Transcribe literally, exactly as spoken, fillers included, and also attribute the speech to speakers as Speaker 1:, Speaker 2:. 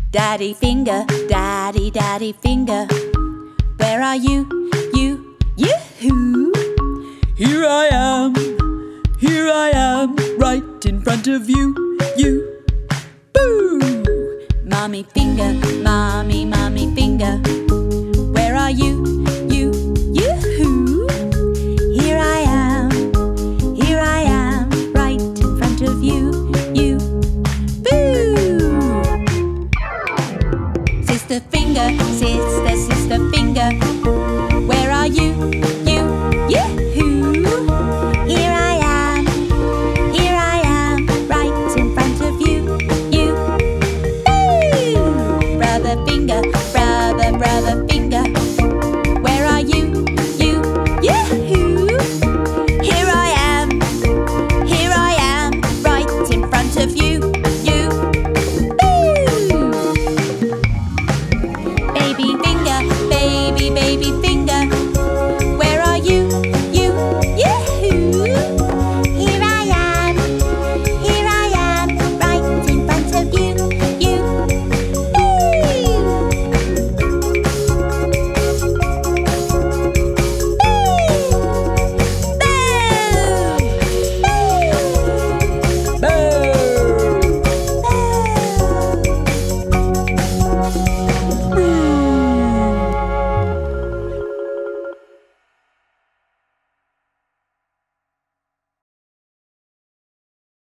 Speaker 1: Daddy finger, daddy, daddy finger, where are you, you, you? Here I am, here I am, right in front of you, you. Boo! Mommy finger, mommy, mommy finger, where are you?